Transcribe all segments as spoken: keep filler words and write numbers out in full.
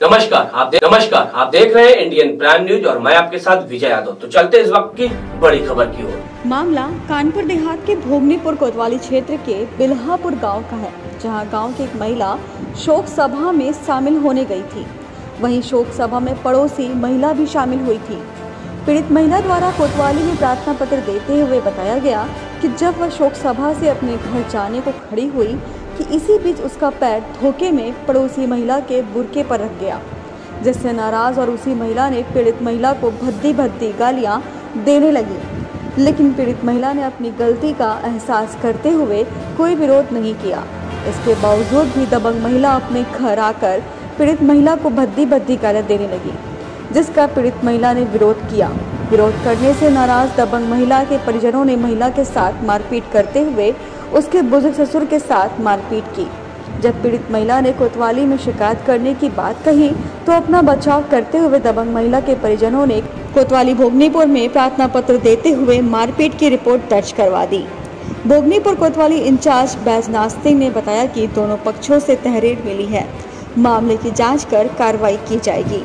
नमस्कार आप दे, नमस्कार आप देख रहे हैं इंडियन प्राइम न्यूज और मैं आपके साथ विजय यादव। तो चलते इस वक्त की बड़ी खबर की ओर। मामला कानपुर देहात के भोगनीपुर कोतवाली क्षेत्र के बिल्हापुर गांव का है, जहां गांव की एक महिला शोक सभा में शामिल होने गई थी। वहीं शोक सभा में पड़ोसी महिला भी शामिल हुई थी। पीड़ित महिला द्वारा कोतवाली में प्रार्थना पत्र देते हुए बताया गया कि जब वह शोक सभा से अपने घर जाने को खड़ी हुई कि इसी बीच उसका पैर धोखे में पड़ोसी महिला के बुरके पर रख गया, जिससे नाराज और उसी महिला ने पीड़ित महिला को भद्दी भद्दी गालियां देने लगी। लेकिन पीड़ित महिला ने अपनी गलती का एहसास करते हुए कोई विरोध नहीं किया। इसके बावजूद भी दबंग महिला अपने घर आकर पीड़ित महिला को भद्दी भद्दी गालियां देने लगी, जिसका पीड़ित महिला ने विरोध किया। विरोध करने से नाराज दबंग महिला के परिजनों ने महिला के साथ मारपीट करते हुए उसके बुजुर्ग ससुर के साथ मारपीट की। जब पीड़ित महिला ने कोतवाली में शिकायत करने की बात कही तो अपना बचाव करते हुए दबंग महिला के परिजनों ने कोतवाली भोगनीपुर में प्रार्थना पत्र देते हुए मारपीट की रिपोर्ट दर्ज करवा दी। भोगनीपुर कोतवाली इंचार्ज बैजनाथ सिंह ने बताया कि दोनों पक्षों से तहरीर मिली है, मामले की जाँच कर कार्रवाई की जाएगी।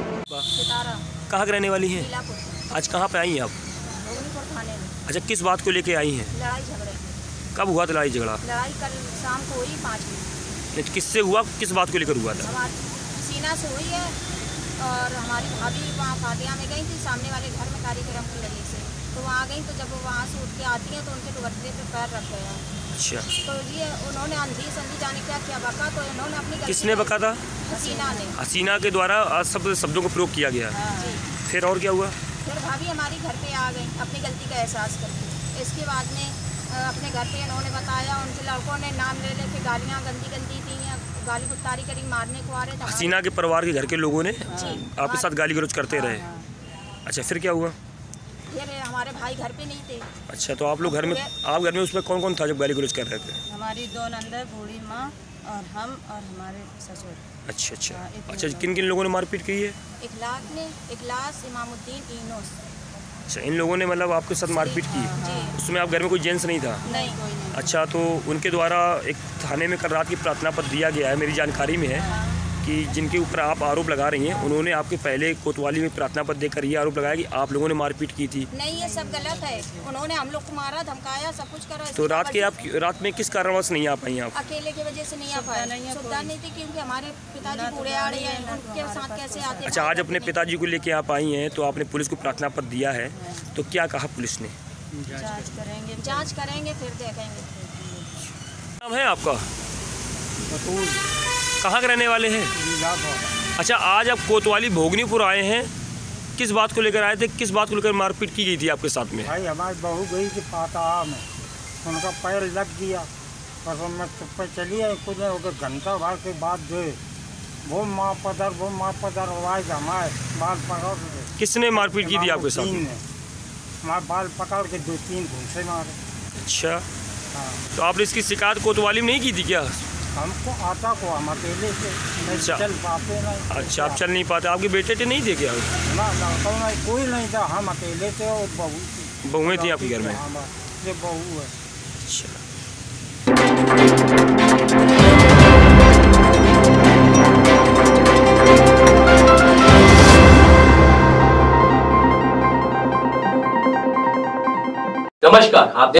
कहाँ के रहने वाली हैं? आज कहाँ पे आई हैं आप? भोगनीपुर थाने में। अच्छा, किस बात को लेके आई हैं? लड़ाई झगड़े। कब हुआ था लड़ाई झगड़ा? लड़ाई कल शाम को हुई पाँच बजे। किससे हुआ, किस बात को लेकर हुआ था? हमारी सीना से हुई है और हमारी भाभी वहाँ फातिया में गई थी, सामने वाले घर में कार्यक्रम की वजह से, तो वहाँ गई तो जब वो वहाँ से उठ के आती हैं तो उनके दुगड्डे पे पैर रख गया। अच्छा, तो ये उन्होंने अंधी संधी जाने क्या क्या बका, तो इन्होंने अपनी किसने बका था? हसीना ने। हसीना के द्वारा सब शब्दों को प्रयोग किया गया। जी। फिर और क्या हुआ? फिर भाभी हमारी घर पे आ गई अपनी गलती का एहसास करके। इसके बाद में अपने घर पे इन्होंने बताया, उनके लड़कों ने नाम ले लेके गालियाँ गंदी गंदी दी हैं, गाली गुत्तारी करी, मारने को आ रहे थे। हसीना के परिवार के घर के लोगों ने जी आपके साथ गाली गलौज करते हाँ, रहे। हाँ। अच्छा, फिर क्या हुआ? फिर हमारे भाई घर पे नहीं थे। अच्छा, तो आप लोग घर में, आप घर में उसमें कौन कौन था जब गाली गलौज कर रहे थे? हमारी दो नंदे, बूढ़ी माँ और हम और हमारे ससुर। अच्छा अच्छा अच्छा, किन किन लोगों ने मारपीट की है? इखलाक ने, इखलास, इमामुद्दीन, इनोस। अच्छा, इन लोगों ने मतलब आपके साथ मारपीट की? उसमें आप घर में कोई जेंट्स नहीं था? नहीं, कोई नहीं। अच्छा, तो उनके द्वारा एक थाने में कल रात की प्रार्थना पत्र दिया गया है, मेरी जानकारी में है कि जिनके ऊपर आप आरोप लगा रही हैं, उन्होंने आपके पहले कोतवाली में प्रार्थना पत्र देकर ये आरोप लगाया कि आप लोगों ने मारपीट की थी। नहीं, ये सब गलत है। उन्होंने हम लोग को मारा, धमकाया, सब कुछ करा। तो रात के आप रात में किस कारणवश नहीं आ पाई आप? अकेले की वजह से नहीं आ पाए, सुविधा नहीं थी क्योंकि हमारे पिताजी बूढ़े आड़े हैं, उनके साथ कैसे आते? अच्छा, आज अपने पिताजी को लेके आप आई हैं तो आपने पुलिस को प्रार्थना पत्र दिया है, तो क्या कहा पुलिस ने? जांच करेंगे जांच करेंगे फिर देखेंगे। नाम है आपका? कहाँ के रहने वाले हैं? अच्छा, आज आप कोतवाली भोगनीपुर आए हैं, किस बात को लेकर आए थे? किस बात को लेकर मारपीट की गई थी आपके साथ में? भाई हमारी बहू गई थी फातहा में, उनका पैर लग गया और मैं चुप चली आई। कुछ होकर घंटा भर के बाद जो वो माँ पदर वो माँ पदर आवाज हमारे बाल पकड़ के। किसने मारपीट की थी आपके साथ में? हमारे बाल पकड़ के दो तीन घूंसे मारे। अच्छा, हाँ। तो आपने इसकी शिकायत कोतवाली में नहीं की थी क्या? हमको आता को हम अकेले से नहीं अच्छा। चल पाते नहीं। अच्छा, आप चल नहीं पाते? आपके बेटे थे नहीं थे क्या? ना लड़का नहीं, कोई नहीं था, हम अकेले थे और बहू थी। बहुएं थी आपके घर में? हाँ, ये बहू है। अच्छा। नमस्कार आप